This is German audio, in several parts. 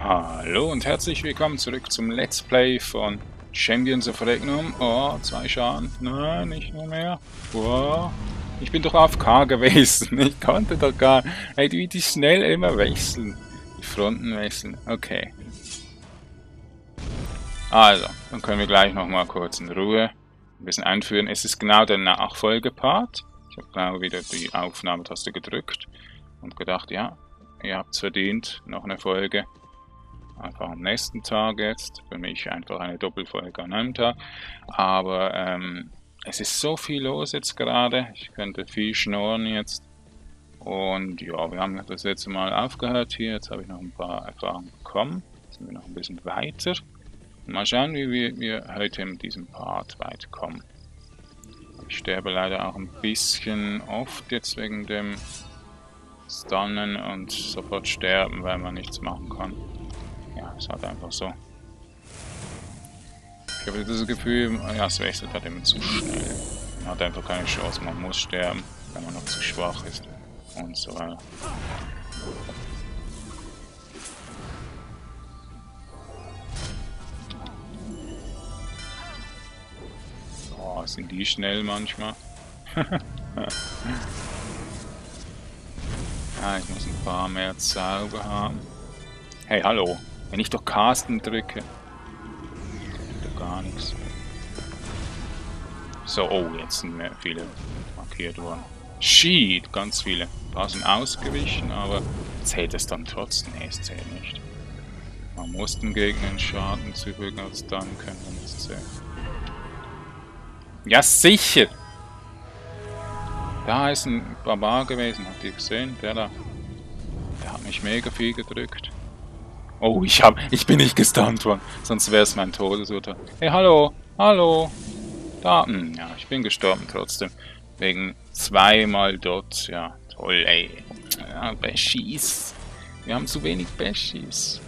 Hallo und herzlich willkommen zurück zum Let's Play von Champions of Regnum. Oh, 2 Schaden. Nein, nicht nur mehr. Oh, ich bin doch AFK gewesen. Ich konnte doch gar... Hey, wie die schnell immer wechseln. Die Fronten wechseln. Okay. Also, dann können wir gleich nochmal kurz in Ruhe ein bisschen einführen. Es ist genau der Nachfolgepart. Ich habe genau wieder die Aufnahmetaste gedrückt und gedacht, ja, ihr habt es verdient. Noch eine Folge. Einfach am nächsten Tag jetzt. Für mich einfach eine Doppelfolge an einem Tag. Aber es ist so viel los jetzt gerade. Ich könnte viel schnorren jetzt. Und ja, wir haben das letzte Mal aufgehört hier. Jetzt habe ich noch ein paar Erfahrungen bekommen. Jetzt sind wir noch ein bisschen weiter. Mal schauen, wie wir heute in diesem Part weit kommen. Ich sterbe leider auch ein bisschen oft jetzt wegen dem Stunnen und sofort sterben, weil man nichts machen kann. Ja, ist halt einfach so. Ich habe das Gefühl, ja, es wechselt halt immer zu schnell. Man hat einfach keine Chance, man muss sterben, wenn man noch zu schwach ist und so weiter. Oh, sind die schnell manchmal. Ah, ich muss ein paar mehr Zauber haben. Hey, hallo. Wenn ich doch Casten drücke, tut doch gar nichts. So, oh, jetzt sind mehr viele markiert worden. Shit, ganz viele. Ein paar sind ausgewichen, aber zählt es dann trotzdem? Nee, es zählt nicht. Man muss dem Gegner einen Schaden zufügen, als dann können wir es zählen. Ja, sicher! Da ist ein Barbar gewesen, habt ihr gesehen? Der da. Der hat mich mega viel gedrückt. Oh, ich bin nicht gestunt worden, sonst wäre es mein Todesurteil. Hey, hallo, hallo. Da, ja, ich bin gestorben trotzdem. Wegen zweimal Dots, ja, toll, ey. Ja, Bashis. Wir haben zu wenig Bashis.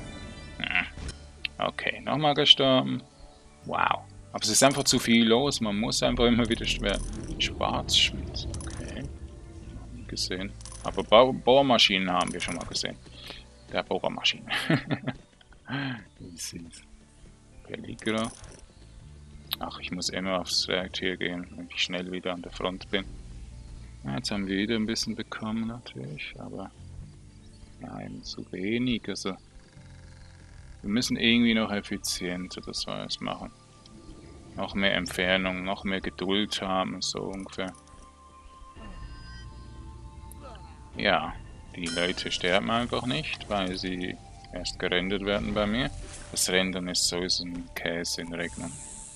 Okay, nochmal gestorben. Wow. Aber es ist einfach zu viel los, man muss einfach immer wieder schwer. Schwarzschmidt, okay. Noch nie gesehen. Aber Bohrmaschinen haben wir schon mal gesehen. Der Bohrmaschine. Wie süß. Pelligra. Ach, ich muss immer aufs Reaktier gehen, wenn ich schnell wieder an der Front bin. Ja, jetzt haben wir wieder ein bisschen bekommen natürlich, aber ja, eben zu wenig. Also wir müssen irgendwie noch effizienter das alles machen. Noch mehr Entfernung, noch mehr Geduld haben, so ungefähr. Ja, die Leute sterben einfach nicht, weil sie erst gerendert werden bei mir. Das Rendern ist sowieso ein Käse in Regnum.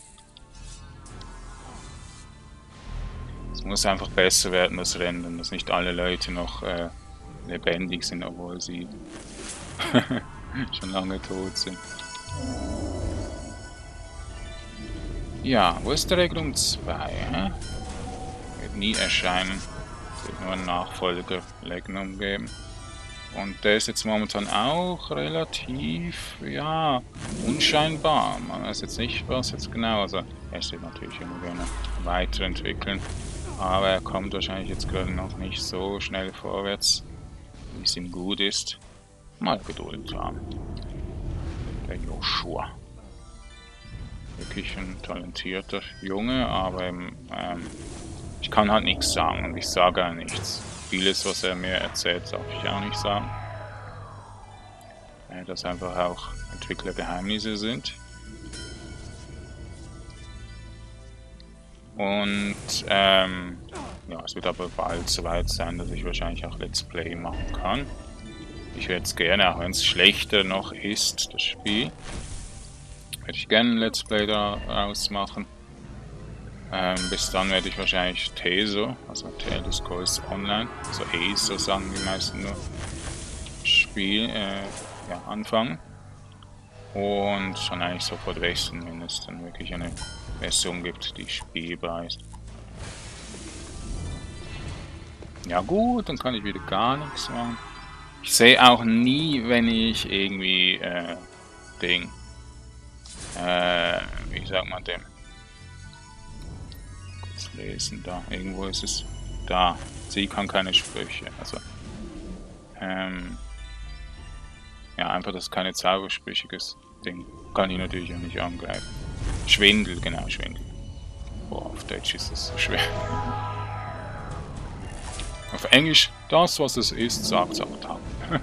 Es muss einfach besser werden, das Rendern, dass nicht alle Leute noch lebendig sind, obwohl sie schon lange tot sind. Ja, wo ist der Regnum 2? Hä? Wird nie erscheinen. Es wird nur einen Nachfolger Regnum geben. Und der ist jetzt momentan auch relativ, ja, unscheinbar. Man weiß jetzt nicht, was jetzt genau. Also, er steht natürlich immer gerne weiterentwickeln. Aber er kommt wahrscheinlich jetzt gerade noch nicht so schnell vorwärts, wie es ihm gut ist. Mal Geduld haben. Der Joshua. Wirklich ein talentierter Junge, aber ich kann halt nichts sagen und ich sage auch nichts. Vieles, was er mir erzählt, darf ich auch nicht sagen. Dass einfach auch Entwicklergeheimnisse sind. Und ja, es wird aber bald soweit sein, dass ich wahrscheinlich auch Let's Play machen kann. Ich werde es gerne, auch wenn es schlechter noch ist, das Spiel. Werde ich gerne ein Let's Play daraus machen. Bis dann werde ich wahrscheinlich TESO, also Tale of Course Online, also ESO sagen die meisten nur, ja, anfangen. Und dann eigentlich sofort wechseln, wenn es dann wirklich eine Version gibt, die spielbar ist. Ja gut, dann kann ich wieder gar nichts machen. Ich sehe auch nie, wenn ich irgendwie wie sagt man dem? Kurz lesen, da, irgendwo ist es. Da, sie kann keine Sprüche, also Ja, einfach das ist keine zaubersprüchiges Ding. Kann ich natürlich auch nicht angreifen. Schwindel, genau, Schwindel. Boah, auf Deutsch ist das so schwer. Auf Englisch, das was es ist, sagt auch.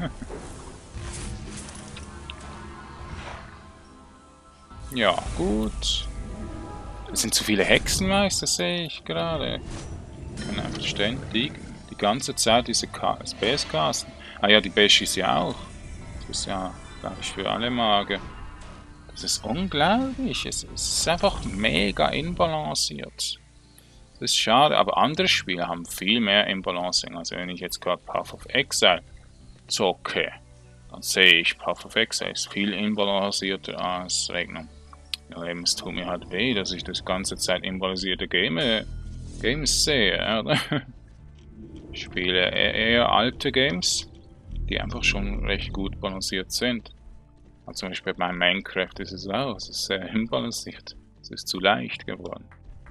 Ja, gut. Es sind zu viele Hexenmeister, sehe ich gerade. Die können einfach ständig die ganze Zeit diese Space casten. Ah ja, die Bashis ja auch. Das ist ja, glaube ich, für alle Magier. Das ist unglaublich. Es ist einfach mega imbalanciert. Das ist schade, aber andere Spiele haben viel mehr Imbalancing. Also wenn ich jetzt gerade Path of Exile zocke, dann sehe ich, Path of Exile ist viel imbalancierter als Regnum. Ja, eben, es tut mir halt weh, dass ich das ganze Zeit imbalancierte Games sehe, oder? Ich spiele eher alte Games, die einfach schon recht gut balanciert sind. Also zum Beispiel bei Minecraft ist es auch, es ist sehr imbalanciert. Es ist zu leicht geworden.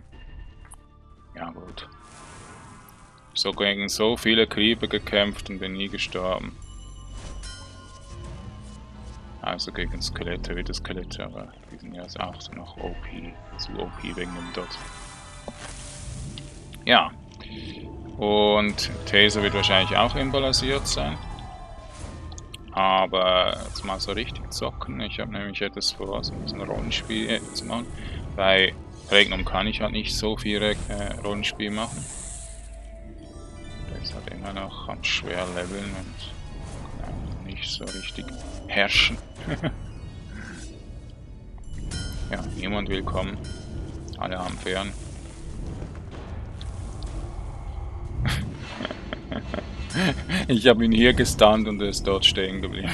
Ja gut. So gegen so viele Creeper gekämpft und bin nie gestorben. Also gegen Skelette, wie das Skelette, aber die sind ja auch so noch OP, zu OP wegen dem Dot. Ja. Und Taser wird wahrscheinlich auch imbalanciert sein. Aber jetzt mal so richtig zocken. Ich habe nämlich etwas vor, so ein Rollenspiel zu machen. Bei Regnum kann ich halt nicht so viel Rollenspiel machen. Der ist halt immer noch am schwer leveln und kann nicht so richtig herrschen. Ja, niemand will kommen. Alle haben fern. Ich habe ihn hier gestunt und er ist dort stehen geblieben.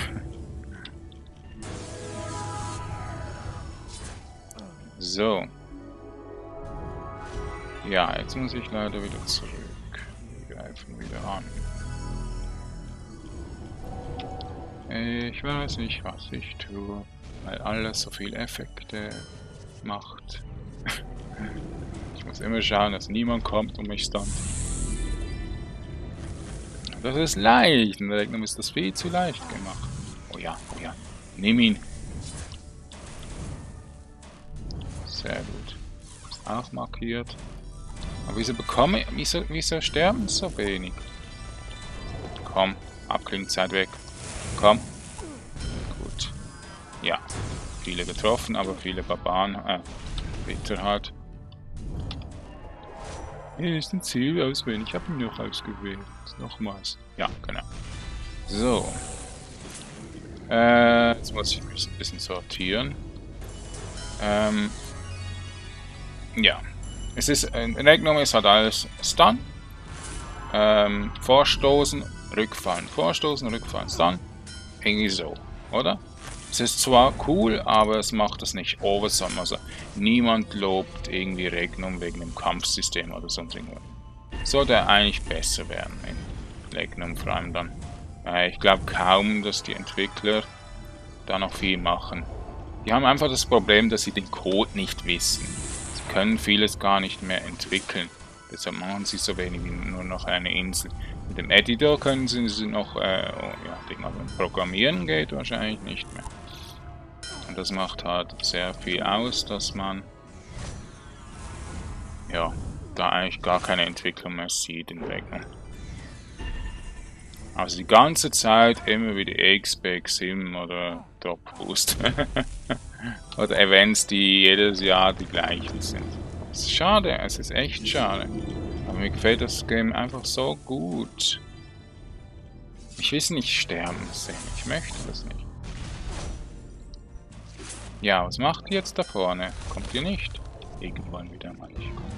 So. Ja, jetzt muss ich leider wieder zurück. Wir greifen wieder an. Ich weiß nicht, was ich tue, weil alles so viele Effekte macht. Ich muss immer schauen, dass niemand kommt und mich stunt. Das ist leicht. In der Regnum ist das viel zu leicht gemacht. Oh ja, oh ja. Nimm ihn. Sehr gut. Ist auch markiert. Aber wieso sterben so wenig? Komm, Abklingzeit weg. Komm. Gut. Ja. Viele getroffen, aber viele Barbaren. Bitter halt. Hier ist ein Ziel auswählen. Ich habe ihn noch ausgewählt. Nochmals. Ja, genau. So. Jetzt muss ich mich ein bisschen sortieren. Ja. Es ist, Regnum ist halt alles Stun. Vorstoßen, rückfallen. Vorstoßen, rückfallen, Stun. Irgendwie so, oder? Es ist zwar cool, aber es macht es nicht oversum. Also niemand lobt irgendwie Regnum wegen dem Kampfsystem oder sonst irgendwas. Sollte eigentlich besser werden in Regnum vor allem dann. Ich glaube kaum, dass die Entwickler da noch viel machen. Die haben einfach das Problem, dass sie den Code nicht wissen. Sie können vieles gar nicht mehr entwickeln. Deshalb machen sie so wenig wie nur noch eine Insel. Mit dem Editor können sie noch, programmieren geht wahrscheinlich nicht mehr. Und das macht halt sehr viel aus, dass man ja da eigentlich gar keine Entwicklung mehr sieht in Regnum. Also die ganze Zeit immer wieder XP, Sim oder Drop Boost. Oder Events, die jedes Jahr die gleichen sind. Es ist schade, es ist echt schade. Aber mir gefällt das Game einfach so gut. Ich will es nicht sterben sehen, ich möchte das nicht. Ja, was macht ihr jetzt da vorne? Kommt ihr nicht? Irgendwann wieder mal nicht kommen.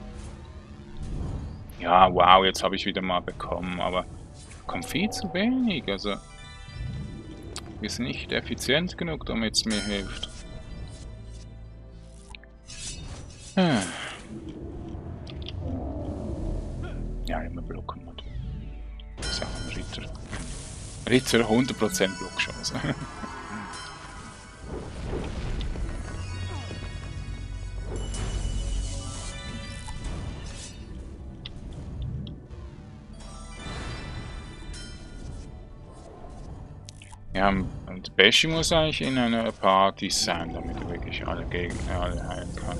Ja, wow, jetzt habe ich wieder mal bekommen, aber kommt viel zu wenig, also ist nicht effizient genug, damit es mir hilft. Ja, immer blocken. Das ist ja auch ein Ritter. Ritter 100% Blockchance. Ja, und Beshi muss eigentlich in einer Party sein, damit er wirklich alle Gegner alle heilen kann.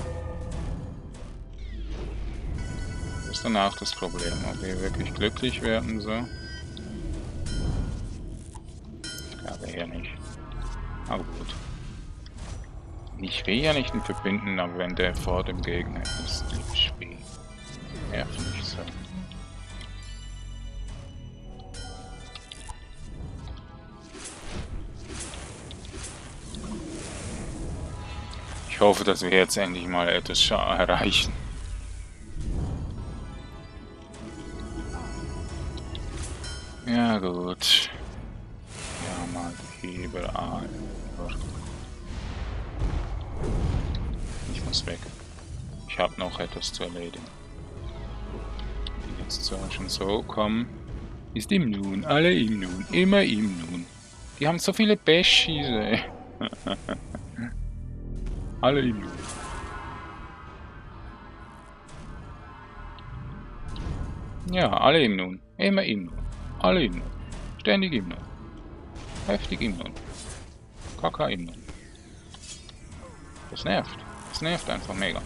Das ist dann auch das Problem, ob wir wirklich glücklich werden, so. Ich glaube eher nicht. Aber gut. Ich will ja nicht ihn verbinden, aber wenn der vor dem Gegner ist, liebes Spiel. Nervt mich so. Ich hoffe, dass wir jetzt endlich mal etwas erreichen. Ja gut. Ja, mal überall. Ich muss weg. Ich habe noch etwas zu erledigen. Die jetzt so schon so kommen. Ist immun, alle immun, immer immun. Die haben so viele Beschis, ey. Alle immun. Ja, alle immun. Immer immun. Alle immun. Ständig immun. Heftig immun. Kaka immun. Das nervt. Das nervt einfach mega.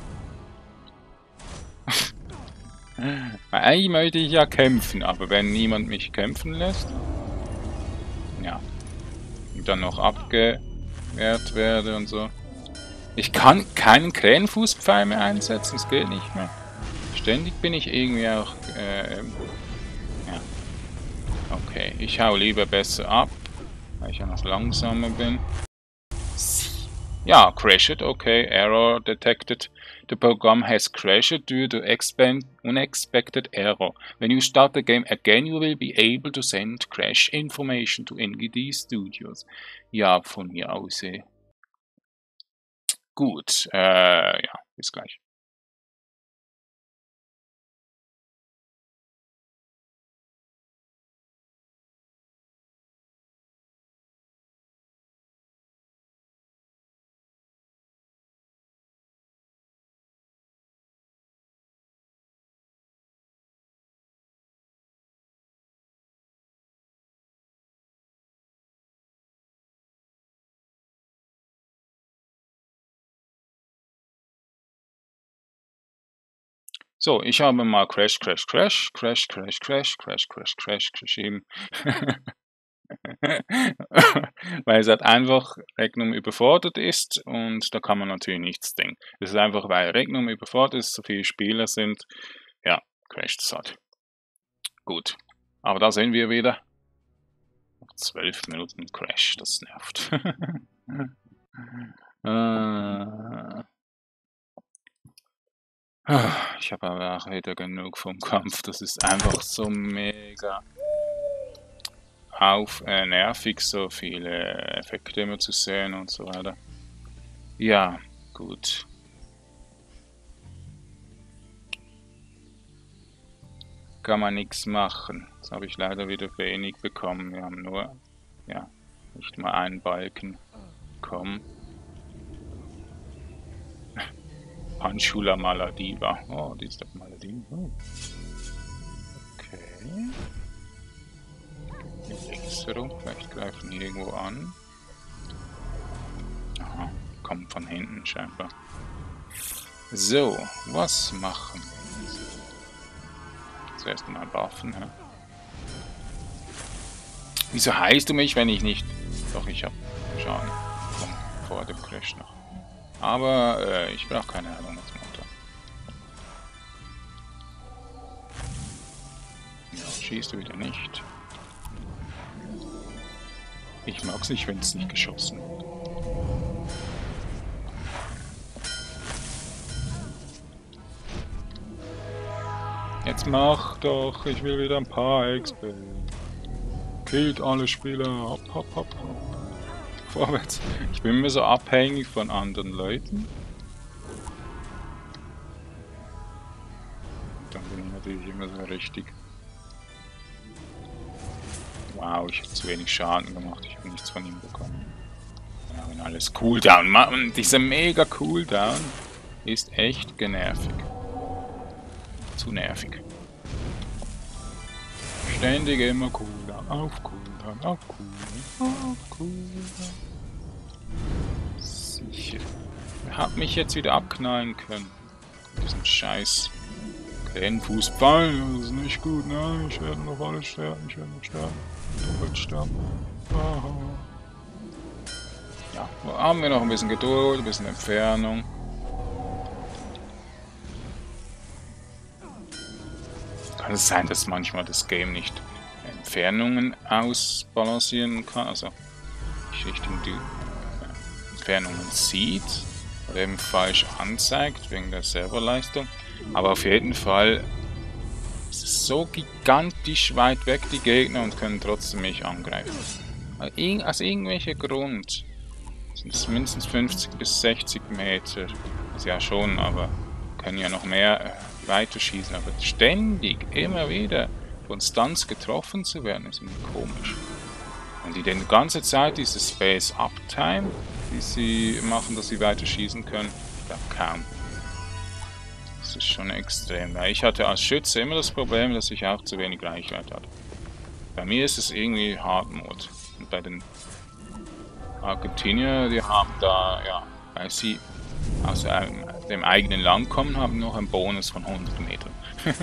Eigentlich möchte ich ja kämpfen, aber wenn niemand mich kämpfen lässt, ja, und dann noch abgewehrt werde und so. Ich kann keinen Krähenfußpfeil mehr einsetzen, es geht nicht mehr. Ständig bin ich irgendwie auch, ja. Okay, ich hau lieber besser ab, weil ich ja noch langsamer bin. Ja, crashed, okay, error detected. The program has crashed due to unexpected error. When you start the game again, you will be able to send crash information to NGD Studios. Ja, von mir aus. Gut, ja, bis gleich. So, ich habe mal Crash geschrieben. Weil es halt einfach Regnum überfordert ist und da kann man natürlich nichts denken. Das ist einfach, weil Regnum überfordert ist, so viele Spieler sind, ja, crasht es halt. Gut, aber da sehen wir wieder. 12 Minuten Crash, das nervt. Ich habe aber auch wieder genug vom Kampf. Das ist einfach so mega nervig, so viele Effekte immer zu sehen und so weiter. Ja, gut. Kann man nichts machen. Jetzt habe ich leider wieder wenig bekommen. Wir haben nur, ja, nicht mal einen Balken bekommen. Panchula Maladiva. Oh, die ist doch Maladiva. Oh. Okay. Links herum, vielleicht greifen die irgendwo an. Aha, kommen von hinten scheinbar. So, was machen wir jetzt? Zuerst mal Waffen, ja. Wieso heißt du mich, wenn ich nicht... Doch, ich habe Schaden vor dem Crash noch. Aber ich brauche keine Heilungsmotor. Ja, schießt du wieder nicht. Ich mag es nicht, wenn es nicht geschossen wird. Jetzt mach doch, ich will wieder ein paar XP. Killt alle Spieler, hopp, hopp, hopp, hopp. Vorwärts. Ich bin immer so abhängig von anderen Leuten. Dann bin ich natürlich immer so richtig. Wow, ich habe zu wenig Schaden gemacht, ich habe nichts von ihm bekommen. Ja, wenn alles Cooldown machen, dieser mega Cooldown ist echt genervig. Zu nervig. Ständig immer Cooldown. auf Cooldown, auf Cooldown, auf Cooldown. Sicher. Wer hat mich jetzt wieder abknallen können? Diesen Scheiß. Fußball, das ist nicht gut, nein, ich werde noch alle sterben, ich werde noch sterben. Doppelt sterben. Aha. Ja, haben wir noch ein bisschen Geduld, ein bisschen Entfernung. Kann es sein, dass manchmal das Game nicht Entfernungen ausbalancieren kann, also nicht Richtung die Entfernungen sieht oder eben falsch anzeigt wegen der Serverleistung. Aber auf jeden Fall ist es so gigantisch weit weg, die Gegner, und können trotzdem mich angreifen. Aus irgendwelchen Grund sind es mindestens 50 bis 60 Meter. Das ja schon, aber können ja noch mehr weiterschießen. Aber ständig, immer wieder von Stunts getroffen zu werden, ist irgendwie komisch. Und die die ganze Zeit diese Space Uptime, die sie machen, dass sie weiterschießen können, ich glaube kaum. Das ist schon extrem. Weil ich hatte als Schütze immer das Problem, dass ich auch zu wenig Reichweite hatte. Bei mir ist es irgendwie Hard Mode. Und bei den Argentinier, die haben da, ja, weil sie aus dem eigenen Land kommen, haben noch einen Bonus von 100 Metern.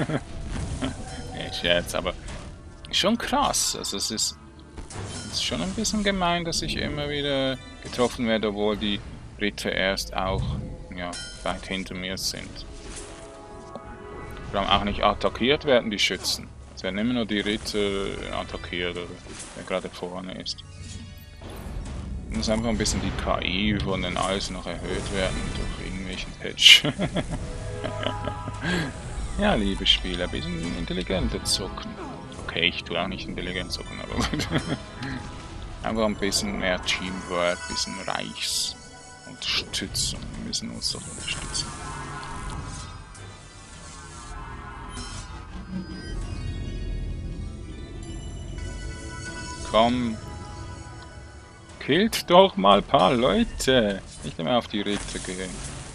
Ich jetzt, aber schon krass. Also es ist schon ein bisschen gemein, dass ich immer wieder getroffen werde, obwohl die Ritter erst auch, ja, weit hinter mir sind. Vor allem auch nicht attackiert werden, die Schützen. Es werden immer nur die Ritter attackiert, oder wer gerade vorne ist. Muss einfach ein bisschen die KI von den Eisen noch erhöht werden durch irgendwelchen Patch. Ja, liebe Spieler, ein bisschen intelligenter zocken. Okay, ich tue auch nicht intelligent zocken, aber gut. Einfach ein bisschen mehr Teamwork, ein bisschen Reichsunterstützung. Wir müssen uns doch unterstützen. Komm. Killt doch mal ein paar Leute. Nicht mehr auf die Ritter gehen.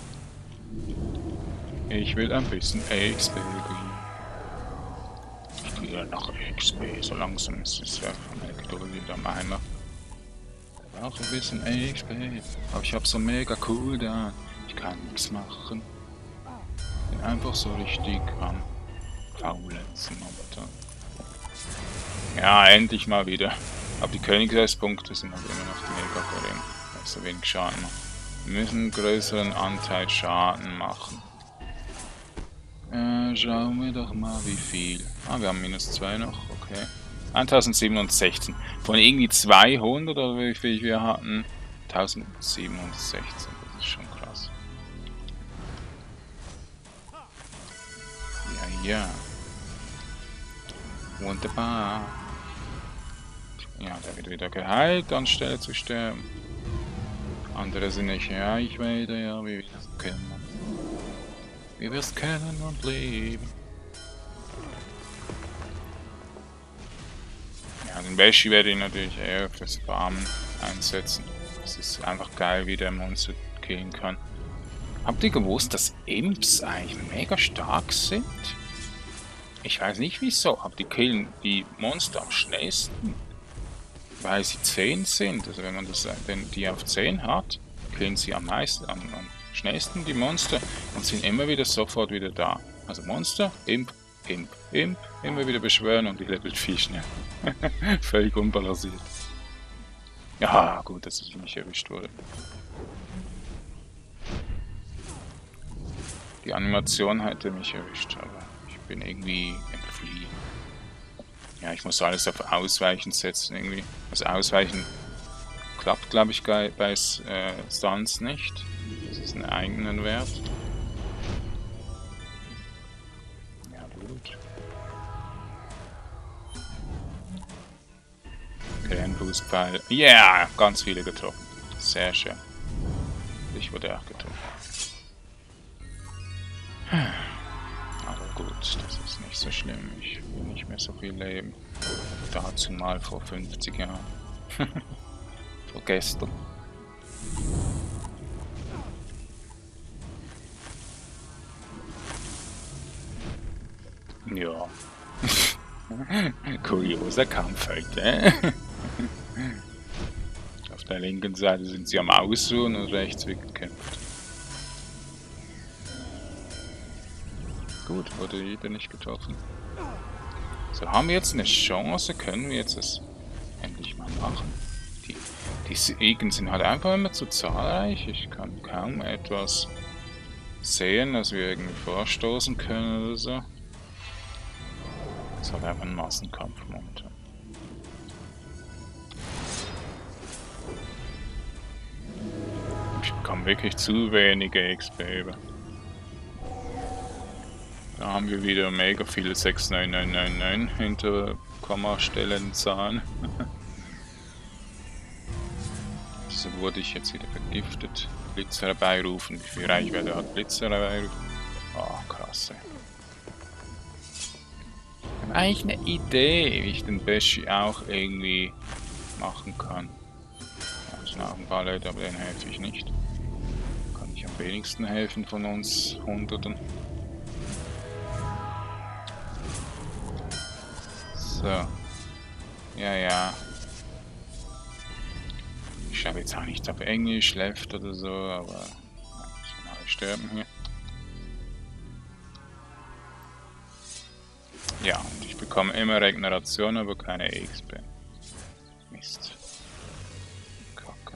Ich will ein bisschen XP kriegen. Ich kriege noch XP. So langsam ist es ja von der Geduld wieder am Eimer. Ich brauche ein bisschen XP. Aber ich habe so mega cool da. Ich kann nichts machen. Bin einfach so richtig am Faulenzen momentan. Ja, endlich mal wieder. Aber die Königreichspunkte sind halt immer noch mega gering. Weil so wenig Schaden machen. Wir müssen einen größeren Anteil Schaden machen. Schauen wir doch mal wie viel. Ah, wir haben -2 noch, okay. 1716. Von irgendwie 200 oder wie viel wir hatten. 1716, das ist schon krass. Ja, ja. Wunderbar. Ja, der wird wieder geheilt, anstelle zu sterben. Andere sind nicht Reichweite, ja, wie wir das kennen. Wie wir es kennen und leben. Ja, den Bashi werde ich natürlich eher fürs Farmen einsetzen. Das ist einfach geil, wie der Monster killen kann. Habt ihr gewusst, dass Imps eigentlich mega stark sind? Ich weiß nicht wieso, aber die killen die Monster am schnellsten. Weil sie 10 sind. Also wenn man die auf 10 hat, killen sie am meisten, am schnellsten die Monster und sind immer wieder sofort wieder da. Also Monster, Imp, Imp, Imp, immer wieder beschwören und die levelt viel schneller. Völlig unbalanciert. Ja, gut, dass ich nicht erwischt wurde. Die Animation hätte mich erwischt, aber ich bin irgendwie entfliehen. Ja, ich muss alles auf Ausweichen setzen irgendwie. Also Ausweichen klappt, glaube ich, bei Stunts nicht. Das ist einen eigenen Wert. Ja, gut. Okay, ein Boostpfeil. Ja, yeah, ganz viele getroffen. Sehr schön. Ich wurde auch getroffen. Aber gut, das ist nicht so schlimm. Ich will nicht mehr so viel leben. Dazu mal vor 50 Jahren. Vor gestern. Ja. Kurioser Kampf heute. Auf der linken Seite sind sie am Ausruhen und rechts wird gekämpft. Gut, wurde jeder nicht getroffen. So, haben wir jetzt eine Chance? Können wir jetzt das endlich mal machen? Die Segen sind halt einfach immer zu zahlreich. Ich kann kaum etwas sehen, dass wir irgendwie vorstoßen können oder so. Es ist halt einfach ein Massenkampf momentan. Ich bekomme wirklich zu wenige XP über. Da haben wir wieder mega viele 69999 hinter Kommastellen Zahlen. So wurde ich jetzt wieder vergiftet. Blitz herbeirufen. Wie viel Reichweite hat Blitz herbeirufen? Oh, krass. Ey. Ich habe eigentlich eine Idee, wie ich den Beshi auch irgendwie machen kann. Ja, das ist ein Ballett, aber den helfe ich nicht. Kann ich am wenigsten helfen von uns Hunderten. So. Ja, ja. Ich schreibe jetzt auch nichts auf Englisch, Left oder so, aber alle sterben hier. Ja, und ich bekomme immer Regeneration, aber keine XP. Mist. Kacke.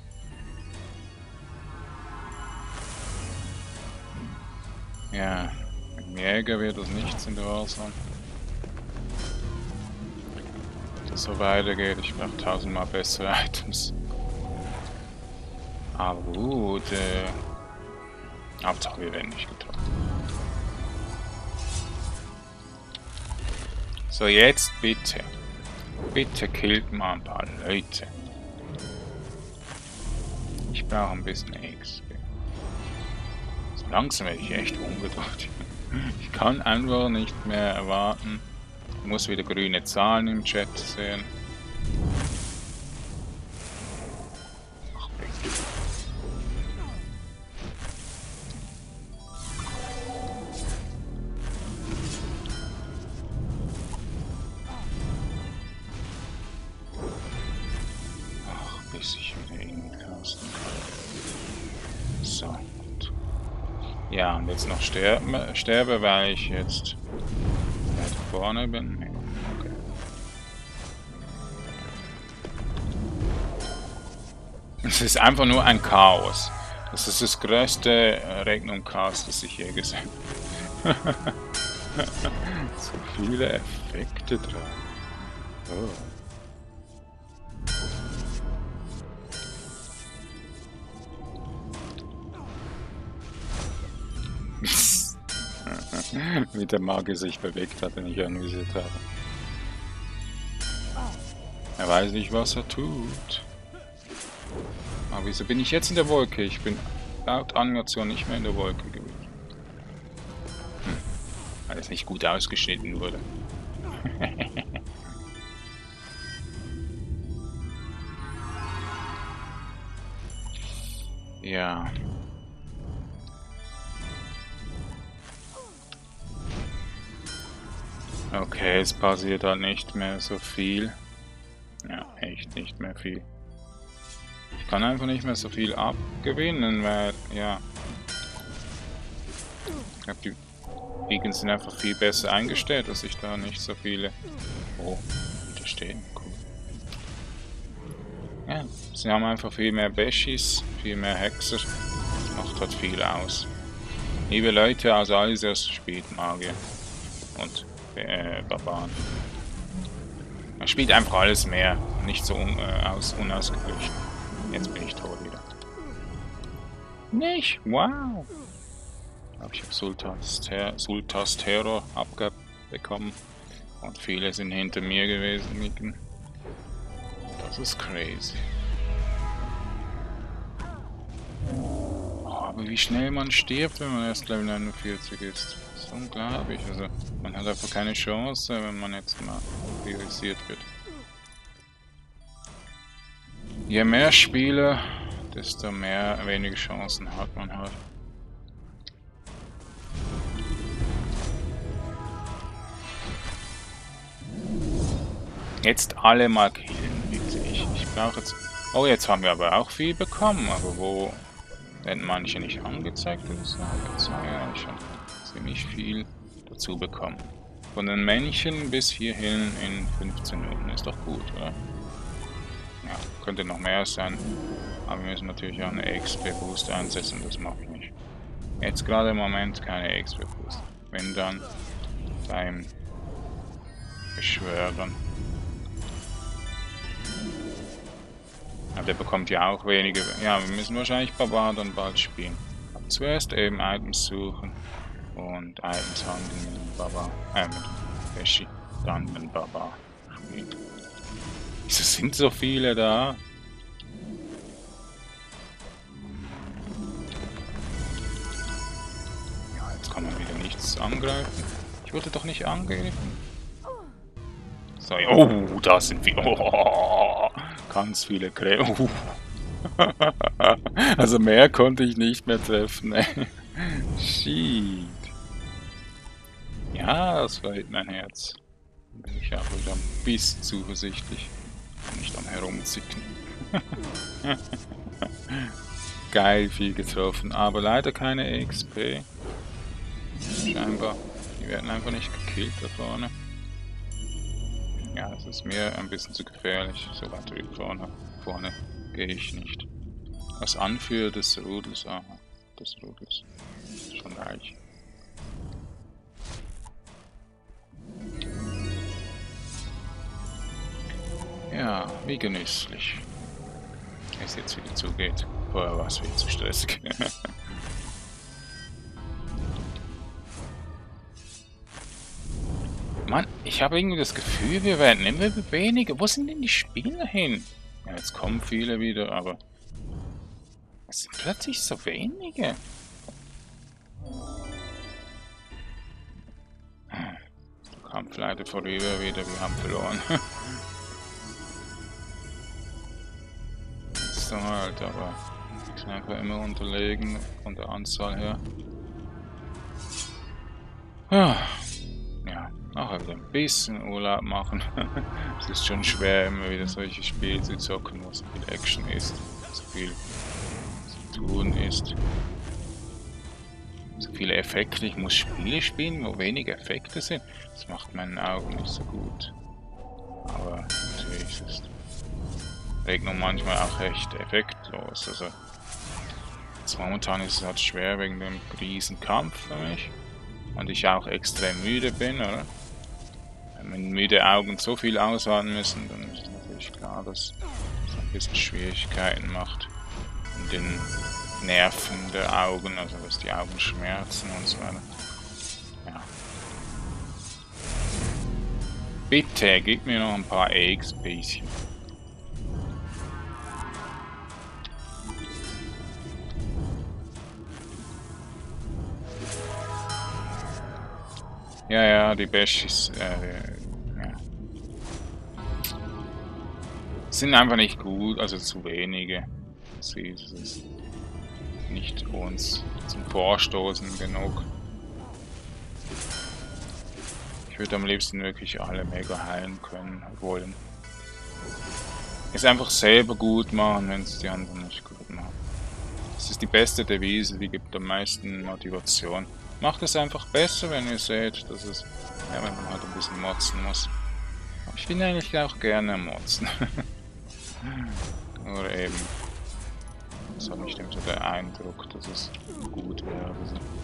Ja, mit dem Jäger wird das nichts in der Wahlzone. Wenn das so weitergeht, ich brauche 1000-mal bessere Items. Aber gut, Hauptsache wir werden nicht getroffen. So, jetzt bitte. Bitte killt mal ein paar Leute. Ich brauche ein bisschen XP. So langsam werde ich echt ungeduldig. Ich kann einfach nicht mehr erwarten. Ich muss wieder grüne Zahlen im Chat sehen. Bis ich wieder irgendwie casten kann. So, gut. Ja, und jetzt noch sterbe, weil ich jetzt weiter vorne bin. Okay. Es ist einfach nur ein Chaos. Das ist das größte Regnum-Chaos, das ich je gesehen habe. So viele Effekte dran. Oh. Wie der Magier sich bewegt hat, wenn ich anvisiert habe. Er weiß nicht, was er tut. Aber wieso bin ich jetzt in der Wolke? Ich bin laut Animation nicht mehr in der Wolke gewesen. Weil es nicht gut ausgeschnitten wurde. Ja. Okay, es passiert halt nicht mehr so viel. Ja, echt nicht mehr viel. Ich kann einfach nicht mehr so viel abgewinnen, weil, ja. Ich glaube, die Beacons sind einfach viel besser eingestellt, dass ich da nicht so viele... Oh, unterstehen, cool. Ja, sie haben einfach viel mehr Beshis, viel mehr Hexer. Das macht halt viel aus. Liebe Leute, also alles erst spielt Magier. Und Barbaren. Man spielt einfach alles mehr, nicht so unausgeglichen. Jetzt bin ich tot wieder. Nicht? Wow! Ich habe Sultas Terror abbekommen und viele sind hinter mir gewesen. Das ist crazy. Oh, aber wie schnell man stirbt, wenn man erst Level 49 ist. Das ist unglaublich. Also man hat einfach keine Chance, wenn man jetzt mal priorisiert wird. Je mehr Spieler, desto weniger Chancen hat man halt. Jetzt alle mal killen, bitte. Ich brauche jetzt... Oh, jetzt haben wir aber auch viel bekommen. Aber wo werden manche nicht angezeigt oder so? Jetzt haben wir schon ziemlich viel dazu bekommen. Von den Männchen bis hierhin in 15 Minuten. Ist doch gut, oder? Ja, könnte noch mehr sein. Aber wir müssen natürlich auch eine XP-Boost einsetzen. Das mache ich nicht. Jetzt gerade im Moment keine XP-Boost. Wenn dann beim Beschwören. Aber der bekommt ja auch weniger. Ja, wir müssen wahrscheinlich Barbar dann bald spielen. Aber zuerst eben Items suchen und Items handeln mit dem Barbar. Mit dem Beshi. Dann mit dem Barbar spielen. Wieso sind so viele da? Ja, jetzt kann man wieder nichts angreifen. Ich wurde doch nicht angegriffen. So, oh, da sind wir. Oh, ganz viele Krähen. Oh. Also mehr konnte ich nicht mehr treffen. Shit. Ja, das verhält mein Herz. Bin ich auch wieder ein bisschen zuversichtlich. Nicht am Herumzicken. Geil, viel getroffen. Aber leider keine XP. Scheinbar. Die werden einfach nicht gekillt da vorne. Ja, das ist mir ein bisschen zu gefährlich. So weit wie vorne gehe ich nicht. Als Anführer des Rudels, aha, des Rudels. Schon reich. Ja, wie genüsslich. Es jetzt wieder zugeht. Vorher war es viel zu stressig. Mann, ich habe irgendwie das Gefühl, wir werden immer weniger. Wo sind denn die Spieler hin? Ja, jetzt kommen viele wieder, aber es sind plötzlich so wenige. Der Kampf leider vorüber wieder, wir haben verloren. So halt, aber wir sind einfach immer unterlegen von der Anzahl her. Ja, nachher wieder ein bisschen Urlaub machen. Es ist schon schwer, immer wieder solche Spiele zu zocken, wo so viel Action ist, so viel zu tun ist. So viele Effekte. Ich muss Spiele spielen, wo wenige Effekte sind. Das macht meinen Augen nicht so gut. Aber natürlich ist Regnum manchmal auch echt effektlos. Also jetzt momentan ist es halt schwer wegen dem riesen Kampf für mich. Und ich auch extrem müde bin, oder? Wenn müde Augen so viel aushalten müssen, dann ist natürlich klar, dass es ein bisschen Schwierigkeiten macht in den Nerven der Augen, also dass die Augen schmerzen und so weiter. Ja. Bitte, gib mir noch ein paar XP'chen. Ja, die Bashis, ja. Sind einfach nicht gut, also zu wenige. Sie ist nicht uns zum Vorstoßen genug. Ich würde am liebsten wirklich alle mega heilen können, wollen. Es einfach selber gut machen, wenn es die anderen nicht gut machen. Das ist die beste Devise, die gibt am meisten Motivation. Macht es einfach besser, wenn ihr seht, dass es, ja, wenn man halt ein bisschen motzen muss. Aber ich bin eigentlich auch gerne motzen. Nur eben, das hat nicht immer so der Eindruck, dass es gut wäre.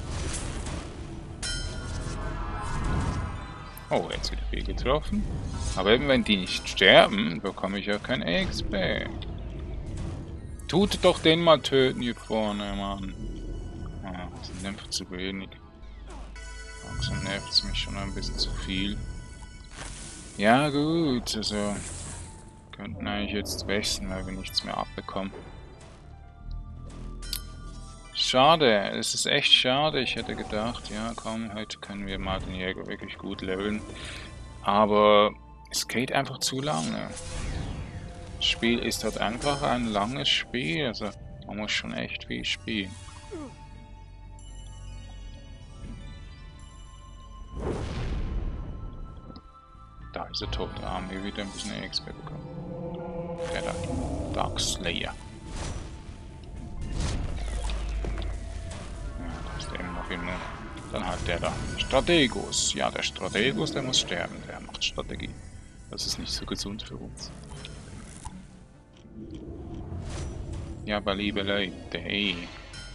Oh, jetzt wieder viel getroffen. Aber eben, wenn die nicht sterben, bekomme ich ja kein XP. Tut doch den mal töten hier vorne, Mann. Ah, das sind einfach zu wenig. Langsam nervt es mich schon ein bisschen zu viel. Ja gut, also könnten eigentlich jetzt wechseln, weil wir nichts mehr abbekommen. Schade, es ist echt schade. Ich hätte gedacht, ja komm, heute können wir mal den Jäger wirklich gut leveln. Aber es geht einfach zu lange. Das Spiel ist halt einfach ein langes Spiel, also man muss schon echt viel spielen. Da ist er tot. Da haben wir wieder ein bisschen XP bekommen. Der da. Dark Slayer. Ja, da ist der immer noch immun. Dann hat der da. Strategos. Ja, der Strategos, der muss sterben. Der macht Strategie. Das ist nicht so gesund für uns. Ja, aber liebe Leute, hey.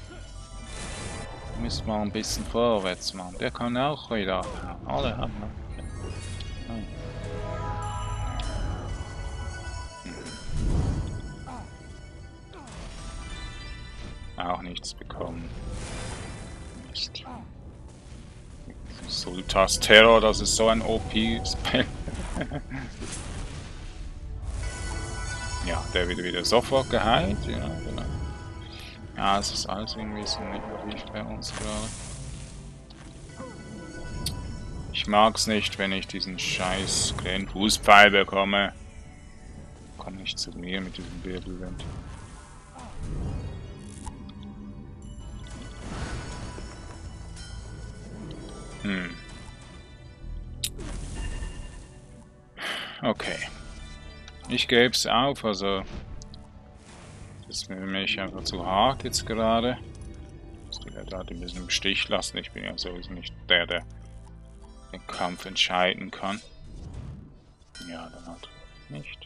Müssen wir ein bisschen vorwärts machen. Der kann auch wieder abhauen. Alle haben noch. Nein. Auch nichts bekommen. Mist. Sultas Terror, das ist so ein OP-Spell. Ja, der wird wieder sofort geheilt. Ja, genau. Ja, es ist alles irgendwie so negativ bei uns gerade. Ich mag's nicht, wenn ich diesen scheiß kleinen Fußpfeil bekomme. Komm nicht zu mir mit diesem Wirbelwind. Okay. Ich gebe es auf, also das ist für mich einfach zu hart jetzt gerade. Ich muss die Leute halt ein bisschen im Stich lassen. Ich bin ja sowieso nicht der, der den Kampf entscheiden kann. Ja, dann halt nicht.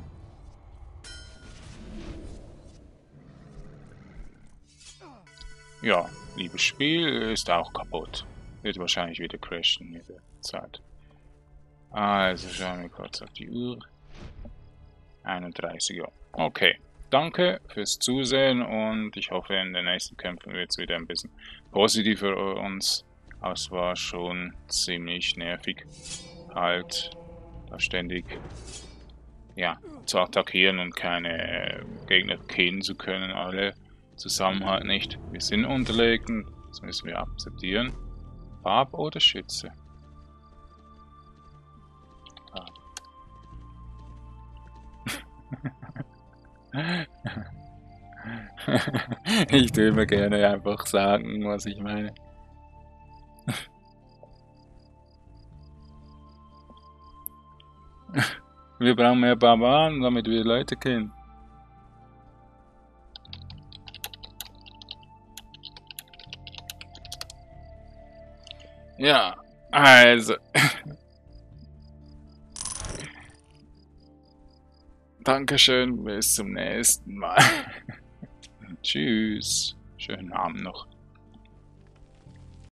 Ja, liebes Spiel ist auch kaputt. Wird wahrscheinlich wieder crashen in der Zeit. Also schauen wir kurz auf die Uhr. 31 Uhr. Okay. Danke fürs Zusehen und ich hoffe, in den nächsten Kämpfen wird es wieder ein bisschen positiver für uns. Aber es war schon ziemlich nervig, halt da ständig ja, zu attackieren und keine Gegner killen zu können. Alle zusammen halt nicht. Wir sind unterlegen, das müssen wir akzeptieren. Farb oder Schütze? Ich tue immer gerne einfach sagen, was ich meine. Wir brauchen mehr Barbaren, damit wir Leute kennen. Ja, also. Dankeschön, bis zum nächsten Mal. Tschüss. Schönen Abend noch.